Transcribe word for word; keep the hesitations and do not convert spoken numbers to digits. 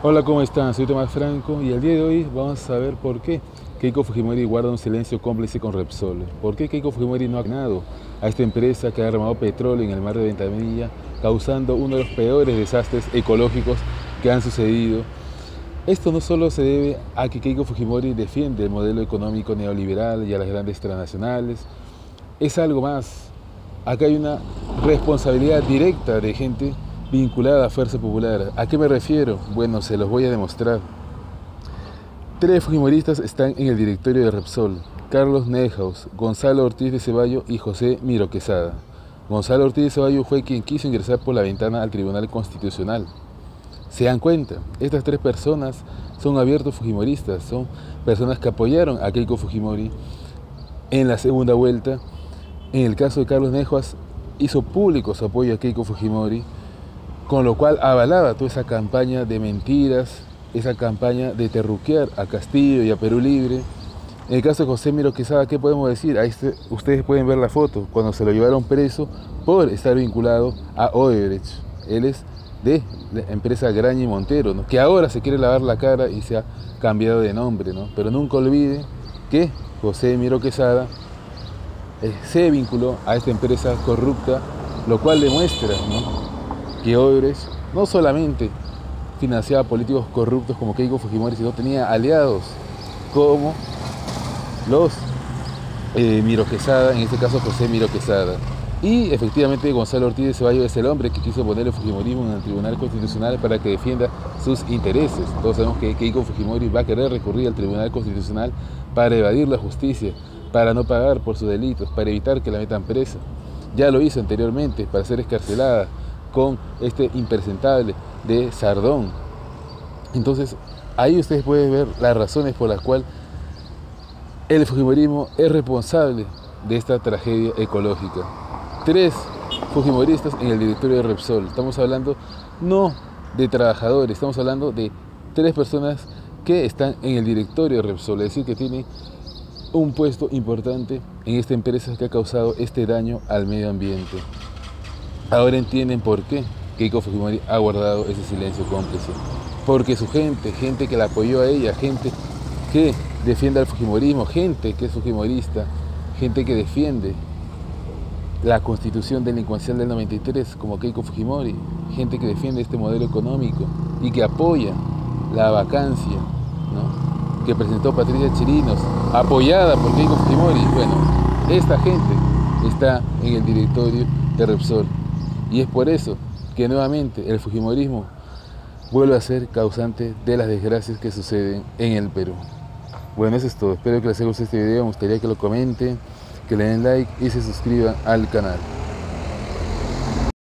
Hola, ¿cómo están? Soy Tomás Franco y el día de hoy vamos a saber por qué Keiko Fujimori guarda un silencio cómplice con Repsol. ¿Por qué Keiko Fujimori no ha ganado a esta empresa que ha derramado petróleo en el mar de Ventanilla, causando uno de los peores desastres ecológicos que han sucedido? Esto no solo se debe a que Keiko Fujimori defiende el modelo económico neoliberal y a las grandes transnacionales, es algo más. Acá hay una responsabilidad directa de gente vinculada a Fuerza Popular. ¿A qué me refiero? Bueno, se los voy a demostrar. Tres fujimoristas están en el directorio de Repsol: Carlos Neuhaus, Gonzalo Ortiz de Ceballo y José Miro Quesada. Gonzalo Ortiz de Ceballo fue quien quiso ingresar por la ventana al Tribunal Constitucional. ¿Se dan cuenta? Estas tres personas son abiertos fujimoristas, son personas que apoyaron a Keiko Fujimori en la segunda vuelta. En el caso de Carlos Neuhaus, hizo público su apoyo a Keiko Fujimori, con lo cual avalaba toda esa campaña de mentiras, esa campaña de terruquear a Castillo y a Perú Libre. En el caso de José Miro Quesada, ¿qué podemos decir? Ahí este, ustedes pueden ver la foto, cuando se lo llevaron preso por estar vinculado a Odebrecht. Él es de la empresa Graña y Montero, ¿no?, que ahora se quiere lavar la cara y se ha cambiado de nombre, ¿no? Pero nunca olvide que José Miro Quesada eh, se vinculó a esta empresa corrupta, lo cual demuestra, ¿no?, que Odebrecht no solamente financiaba políticos corruptos como Keiko Fujimori, sino tenía aliados como los eh, Miro Quesada, en este caso José Miro Quesada. Y efectivamente Gonzalo Ortiz de Ceballo es el hombre que quiso poner el fujimorismo en el Tribunal Constitucional para que defienda sus intereses. Todos sabemos que Keiko Fujimori va a querer recurrir al Tribunal Constitucional para evadir la justicia, para no pagar por sus delitos, para evitar que la metan presa. Ya lo hizo anteriormente para ser excarcelada con este impresentable de Sardón. Entonces, ahí ustedes pueden ver las razones por las cuales el fujimorismo es responsable de esta tragedia ecológica. Tres fujimoristas en el directorio de Repsol. Estamos hablando no de trabajadores, estamos hablando de tres personas que están en el directorio de Repsol, es decir, que tienen un puesto importante en esta empresa que ha causado este daño al medio ambiente. Ahora entienden por qué Keiko Fujimori ha guardado ese silencio cómplice. Porque su gente, gente que la apoyó a ella, gente que defiende al fujimorismo, gente que es fujimorista, gente que defiende la constitución delincuencial del noventa y tres como Keiko Fujimori, gente que defiende este modelo económico y que apoya la vacancia, ¿no?, que presentó Patricia Chirinos, apoyada por Keiko Fujimori. Bueno, esta gente está en el directorio de Repsol. Y es por eso que nuevamente el fujimorismo vuelve a ser causante de las desgracias que suceden en el Perú. Bueno, eso es todo. Espero que les haya gustado este video. Me gustaría que lo comenten, que le den like y se suscriban al canal.